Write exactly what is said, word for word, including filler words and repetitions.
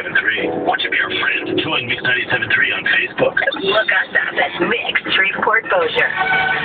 ninety-seven point three. Want to be our friend? Join Mix ninety-seven point three on Facebook. Look us up at Mix Shreveport Bossier.